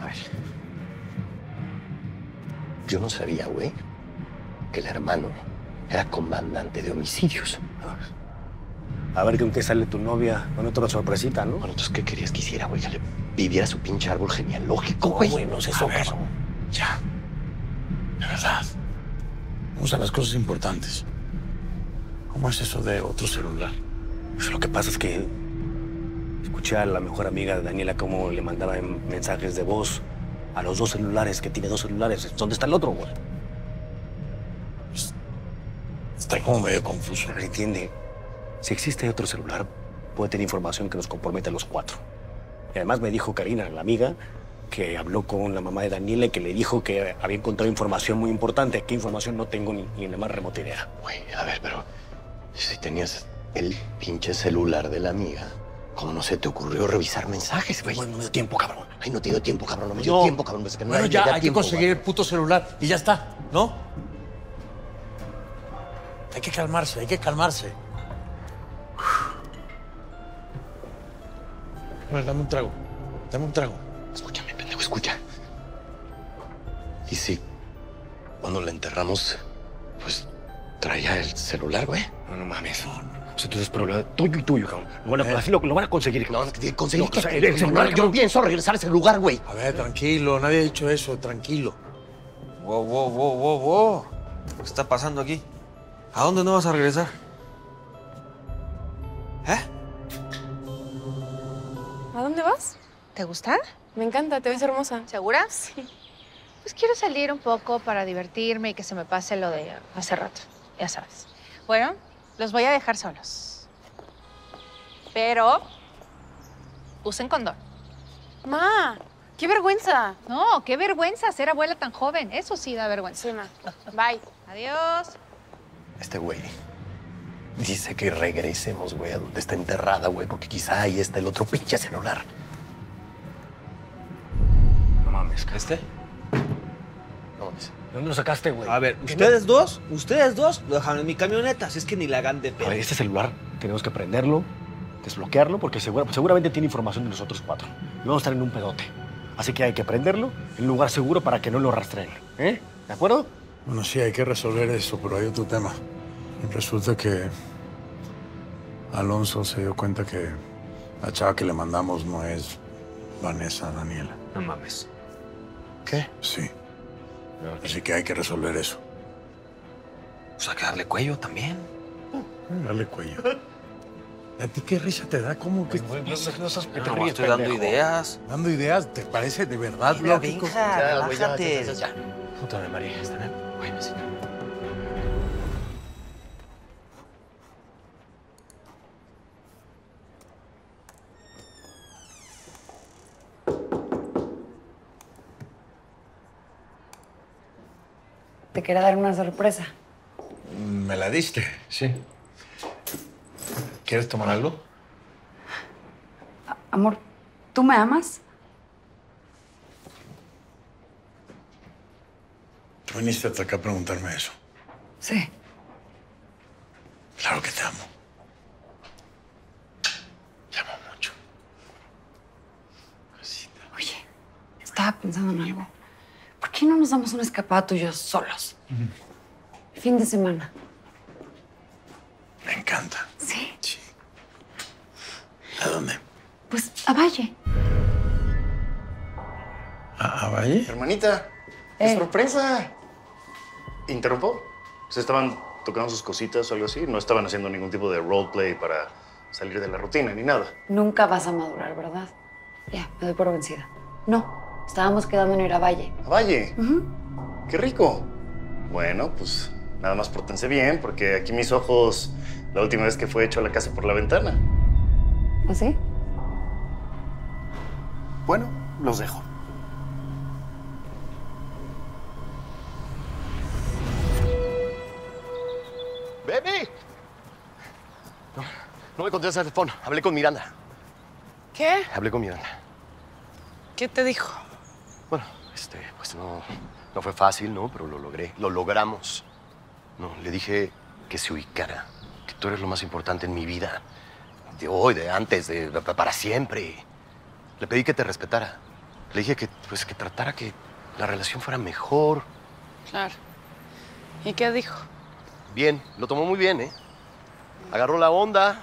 A ver. Yo no sabía, güey, que el hermano era comandante de homicidios. A ver con qué sale tu novia. Con otra sorpresita, ¿no? Bueno, entonces, ¿qué querías que hiciera, güey? Que le viviera su pinche árbol genealógico, güey. Güey, no es eso, cabrón. Ya. De verdad. Vamos a las cosas importantes. ¿Cómo es eso de otro celular? Pues lo que pasa es que escuché a la mejor amiga de Daniela cómo le mandaba mensajes de voz a los dos celulares, que tiene dos celulares. ¿Dónde está el otro, güey? Está como medio confuso. Pero entiende, si existe otro celular, puede tener información que nos compromete a los cuatro. Y además me dijo Karina, la amiga, que habló con la mamá de Daniela y que le dijo que había encontrado información muy importante. ¿Qué información? No tengo ni la más remota idea. Güey, a ver, pero si tenías el pinche celular de la amiga, ¿cómo no se te ocurrió revisar mensajes, güey? Bueno, no me dio tiempo, cabrón. Ay, no te dio tiempo, cabrón. No me dio tiempo, cabrón. Es que no Bueno, me ya, da hay que tiempo, conseguir güey. el puto celular y ya está, ¿no? Hay que calmarse, hay que calmarse. A ver, dame un trago. Dame un trago. Escúchame, pendejo, escucha. Y si cuando la enterramos, pues traía el celular, güey. No, no mames. Pues entonces es problema tuyo y tuyo, cabrón. Así lo van a conseguir. No, conseguir o sea, el celular, yo no pienso regresar a ese lugar, güey. A ver, tranquilo, nadie ha dicho eso, tranquilo. Wow. ¿Qué está pasando aquí? ¿A dónde no vas a regresar? ¿Eh? ¿A dónde vas? ¿Te gusta? Me encanta, te ves hermosa. ¿Segura? Sí. Pues quiero salir un poco para divertirme y que se me pase lo de hace rato, ya sabes. Bueno, los voy a dejar solos. Pero usen condón. Ma, qué vergüenza. No, qué vergüenza ser abuela tan joven. Eso sí da vergüenza. Sí, ma. Bye. Adiós. Este güey dice que regresemos, güey, a donde está enterrada, güey, porque quizá ahí está el otro pinche celular. No mames, ¿Este? No mames. ¿de dónde lo sacaste, güey? A ver, ¿Qué ustedes dos lo dejaron en mi camioneta, así es que ni la hagan de no? A pedo. ver, este celular tenemos que prenderlo, desbloquearlo, porque seguramente tiene información de nosotros cuatro. Y vamos a estar en un pedote. Así que hay que prenderlo en un lugar seguro para que no lo rastreen. ¿Eh? ¿De acuerdo? Bueno, sí, hay que resolver eso, pero hay otro tema. Resulta que Alonso se dio cuenta que la chava que le mandamos no es Vanessa Daniela. No mames. ¿Qué? Sí. Así que hay que resolver eso. Pues hay que darle cuello también. Dale cuello. ¿A ti qué risa te da? ¿Cómo que No estás que te No, ríes, estoy dando pendejo. ideas. dando ideas? ¿Te parece de verdad Mira, lógico? venga, güey, ya, relájate. ya. Puta de María, ¿está bien? Güey, me siento. Te quería dar una sorpresa. Me la diste, sí. ¿Quieres tomar algo? Amor, ¿tú me amas? Tú viniste hasta acá a preguntarme eso. Sí. Claro que te amo. Te amo mucho. Cosita. Oye, estaba pensando en algo. ¿Por qué no nos damos una escapada tú y yo solos? Fin de semana. Me encanta. ¿Sí? Sí. ¿A dónde? Pues a Valle. ¿A Valle? Hermanita, ¡qué sorpresa! ¿Interrumpo? ¿Se estaban tocando sus cositas o algo así? No estaban haciendo ningún tipo de roleplay para salir de la rutina ni nada. Nunca vas a madurar, ¿verdad? Ya, me doy por vencida. No, estábamos quedando en ir a Valle. ¿A Valle? ¡Qué rico! Bueno, pues nada más pórtense bien, porque aquí mis ojos, la última vez que fue hecho la casa por la ventana. ¿Así? Bueno, los dejo. ¡Baby! No me contestas el teléfono. Hablé con Miranda. ¿Qué? Hablé con Miranda. ¿Qué te dijo? Bueno, pues no fue fácil, ¿no? Pero lo logré. Lo logramos. No, le dije que se ubicara. Que tú eres lo más importante en mi vida. De hoy, de antes, para siempre. Le pedí que te respetara. Le dije que, pues, que tratara que la relación fuera mejor. Claro. ¿Y qué dijo? Bien, lo tomó muy bien, ¿eh? Agarró la onda.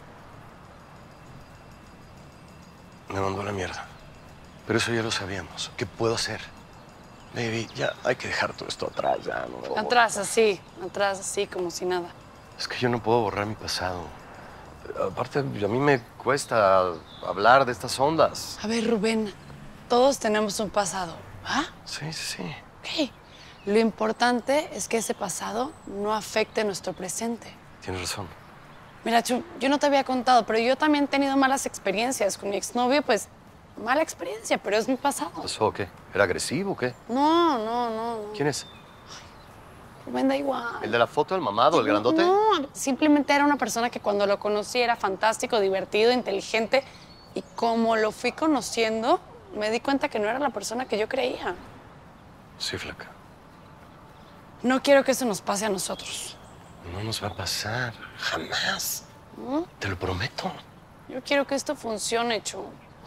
Me mandó a la mierda. Pero eso ya lo sabíamos. ¿Qué puedo hacer? Baby, ya hay que dejar todo esto atrás, ya no me voy a Atrás, así, como si nada. Es que yo no puedo borrar mi pasado. Aparte, a mí me cuesta hablar de estas ondas. A ver, Rubén, todos tenemos un pasado, ¿ah? Sí, sí, sí. Ok. Lo importante es que ese pasado no afecte nuestro presente. Tienes razón. Mira, Chu, yo no te había contado, pero yo también he tenido malas experiencias con mi exnovio, pues mala experiencia, pero es mi pasado. ¿Pasó o qué? ¿Era agresivo o qué? No. ¿Quién es? Rubén, da igual. ¿El de la foto, el mamado, el grandote? No, simplemente era una persona que cuando lo conocí era fantástico, divertido, inteligente. Y como lo fui conociendo, me di cuenta que no era la persona que yo creía. Sí, flaca. No quiero que eso nos pase a nosotros. No nos va a pasar. Jamás. Te lo prometo. Yo quiero que esto funcione, Chu.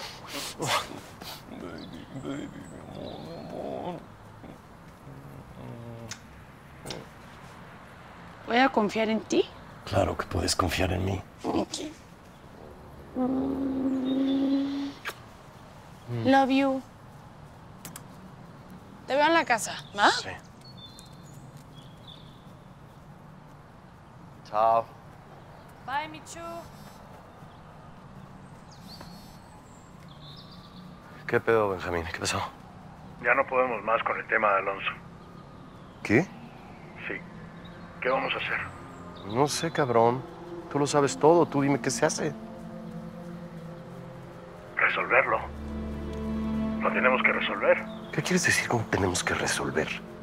¿Voy a confiar en ti? Claro que puedes confiar en mí. Ok. Love you. Te veo en la casa, ¿va? Sí. Chao. Bye, Michu. ¿Qué pedo, Benjamín? ¿Qué pasó? Ya no podemos más con el tema de Alonso. ¿Qué? Sí. ¿Qué vamos a hacer? No sé, cabrón. Tú lo sabes todo. Tú dime qué se hace. Resolverlo. Lo tenemos que resolver. ¿Qué quieres decir con tenemos que resolver?